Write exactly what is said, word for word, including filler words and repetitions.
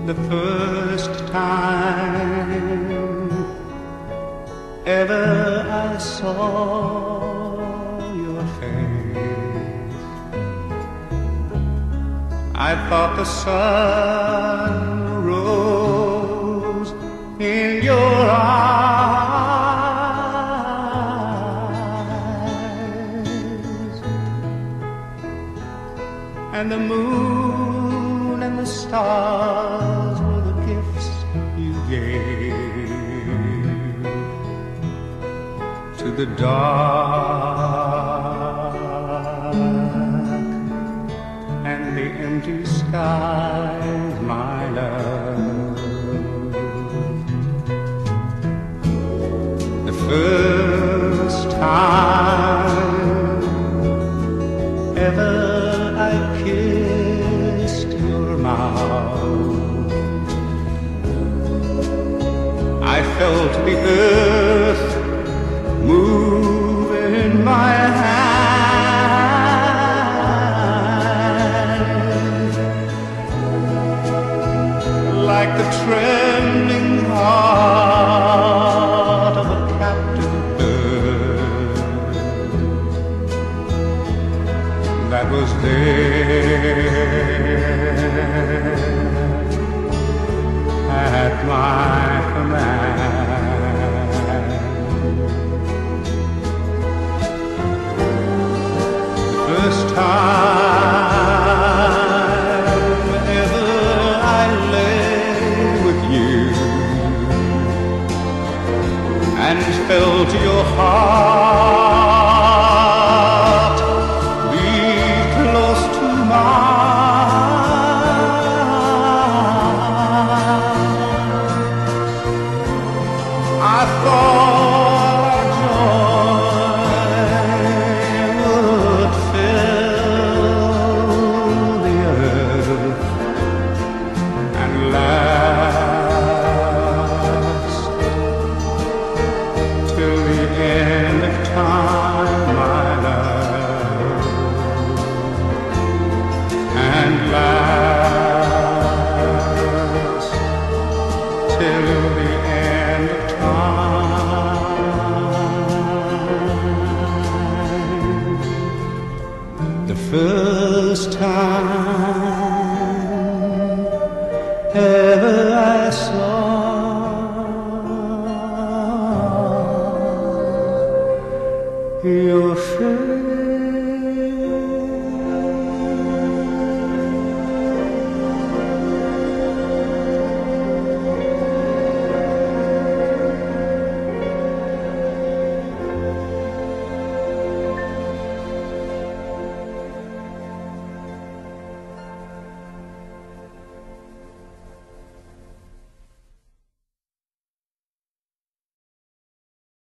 the first time ever I saw your face, I thought the sun rose in your eyes, and the moon and the stars were the gifts you gave to the dark and the empty skies, my love. The first time ever I kissed your mouth, I felt the earth move in my hand, like the trembling heart of a captive bird that was there at my command. First time ever I lay with you and felt your heart beat close to mine. I thought first time ever I saw your face.